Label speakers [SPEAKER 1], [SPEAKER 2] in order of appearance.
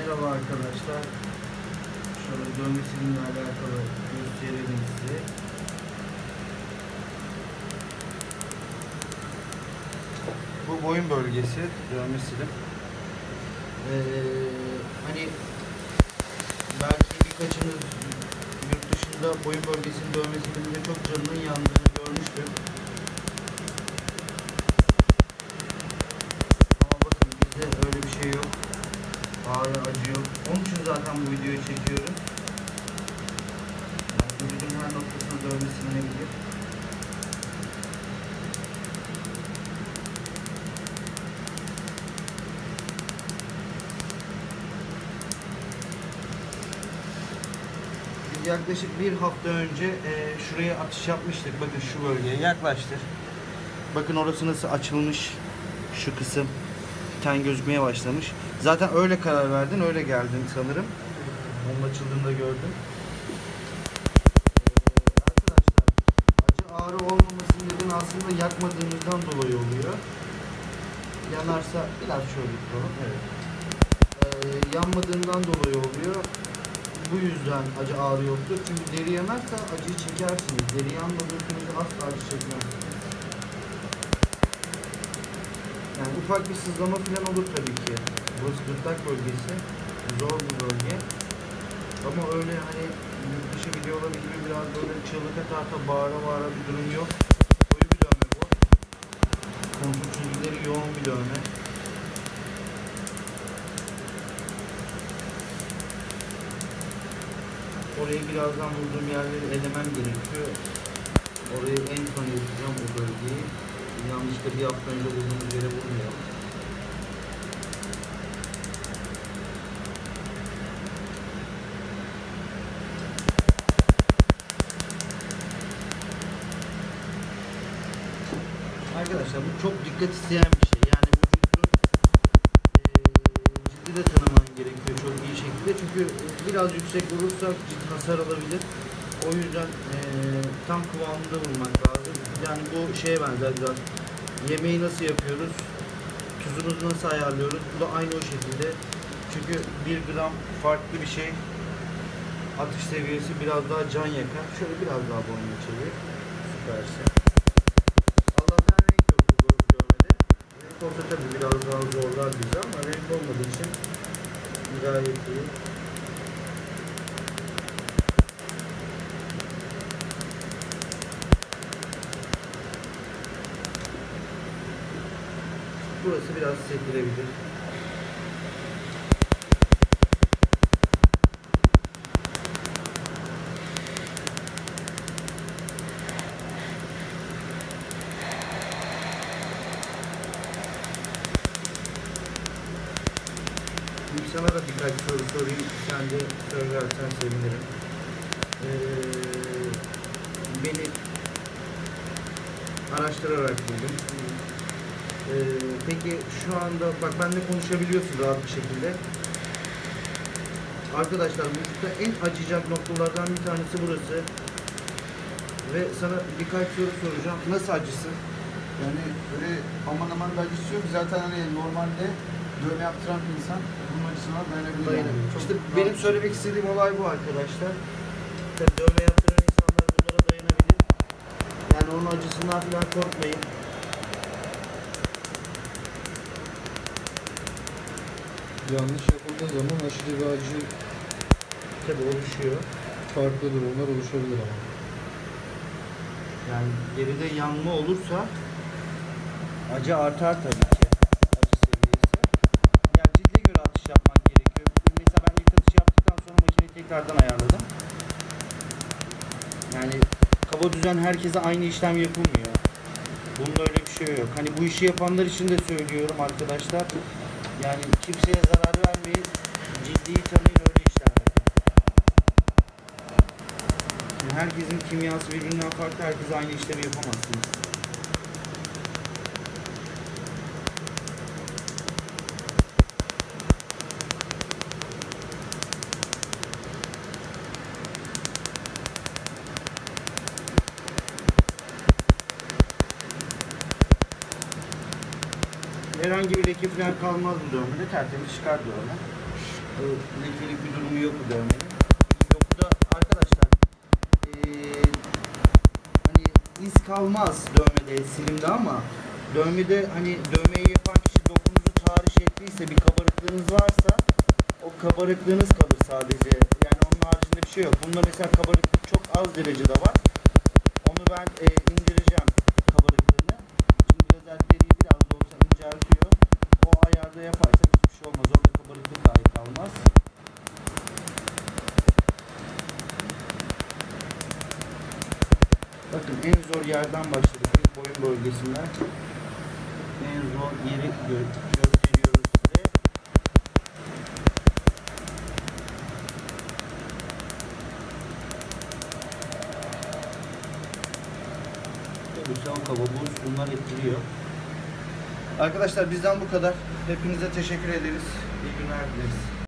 [SPEAKER 1] Merhaba arkadaşlar. Şöyle dövmesiyle alakalı gösterelim size. Bu boyun bölgesi dövmesi. Hani belki birkaçınız yurt dışında boyun bölgesinin dövmesinin çok canının yandığını görmüştür. Ama bakın bizde öyle bir şey yok. Ağrı, acı yok. Onun için zaten bu videoyu çekiyorum. Yani vücudun her noktasına dövme silinebilir. Biz yaklaşık bir hafta önce şuraya atış yapmıştık. Bakın şu bölgeye yaklaştır. Bakın orası nasıl açılmış. Şu kısım ten gözükmeye başlamış. Zaten öyle karar verdin, öyle geldin sanırım. Onun açıldığını da gördüm. Arkadaşlar, acı ağrı olmamasının nedeni aslında yakmadığımızdan dolayı oluyor. Yanarsa biraz şöyle tutalım. Evet. Yanmadığından dolayı oluyor. Bu yüzden acı ağrı yoktur. Çünkü deri yanarsa acıyı çekersiniz. Deri yanmadığı sürece asla acı çekmezsiniz. Yani ufak bir sızlama falan olur tabii ki. Burası gırtlak bölgesi. Zor bir bölge. Ama öyle hani yurt dışı videoları gibi biraz böyle çığlık atarsa bağıra bir durum yok. Koyu bir dövme bu. Kontur çizgileri yoğun bir dövme. Orayı birazdan vurduğum yerleri elemem gerekiyor. Orayı en son yapacağım o bölgeyi. Yanlışlıkla bir hafta önce vurduğumuz yere vurmayalım. Arkadaşlar bu çok dikkat isteyen bir şey. Yani vücudun cildi de tanıman gerekiyor çok iyi şekilde. Çünkü biraz yüksek vurursak cilt hasar alabilir. O yüzden tam kıvamında vurmak lazım. Yani bu şeye benzer biraz. Yemeği nasıl yapıyoruz? Tuzumuzu nasıl ayarlıyoruz? Bu da aynı o şekilde. Çünkü 1 gram farklı bir şey. Atış seviyesi biraz daha can yakar. Şöyle biraz daha boyunu çevir. Süpersin. Allah'tan renk yok bu dövmede. Renk olsa tabii biraz daha zorlar bizi ama renk olmadığı için gayet iyi. Burası biraz sekilebilir. Sana da birkaç soru sorayım. Sen de söylersen sevinirim. Beni araştırarak buldum. Peki şu anda bak benimle konuşabiliyorsun rahat bir şekilde. Arkadaşlar vücutta en acıyacak noktalardan bir tanesi burası. Ve sana birkaç soru soracağım. Nasıl acısı?
[SPEAKER 2] Yani böyle aman aman da acısı yok. Zaten hani normalde dövme yaptıran insan bunun acısına dayanabilir. Yani.
[SPEAKER 1] İşte benim söylemek istediğim olay bu arkadaşlar. Tabii dövme yaptıran insanlar bunlara dayanabilir. Yani onun acısından falan korkmayın.
[SPEAKER 3] Yanlış yapıldığı zaman aşırı bir acı
[SPEAKER 1] Tabii oluşuyor.
[SPEAKER 3] farklı durumlar oluşabilir ama.
[SPEAKER 1] Yani deride yanma olursa acı artar tabii ki. Acı seviyesi. Yani cilde göre atış yapmak gerekiyor. Mesela ben ilk atış yaptıktan sonra makineyi tekrardan ayarladım. Yani kaba düzen herkese aynı işlem yapılmıyor. Bunda öyle bir şey yok. Hani bu işi yapanlar için de söylüyorum arkadaşlar. Yani kimseye zarar vermeyin. Ciddi tanıyın öyle işlem yapın. Yani herkesin kimyası birbirinden farklı. Herkes aynı işlemi yapamazsınız. Herhangi bir leke falan kalmaz bu dövmede. Tertemiz çıkar dövme. lekelik bir durumu yok bu dövmenin. Dokuda arkadaşlar hani iz kalmaz dövmede, silimde, ama dövmede hani dövmeyi yapan kişi dokunuzu tahriş ettiyse, bir kabarıklığınız varsa o kabarıklığınız kalır sadece. Yani onun haricinde bir şey yok. Bunda mesela kabarıklık çok az derecede var. Onu ben indireceğim, kabarıklığını. Çünkü lazer deriyi biraz da olsa inceltiyor. O ayarda yaparsak hiçbir şey olmaz. Orada kabarıklık dahi kalmaz. Bakın en zor yerden başladık. Bir boyun bölgesinden. En zor yeri gösteriyoruz size. Tabii kaba, buz, bunlar etkiliyor. Arkadaşlar bizden bu kadar. Hepinize teşekkür ederiz. İyi günler dileriz.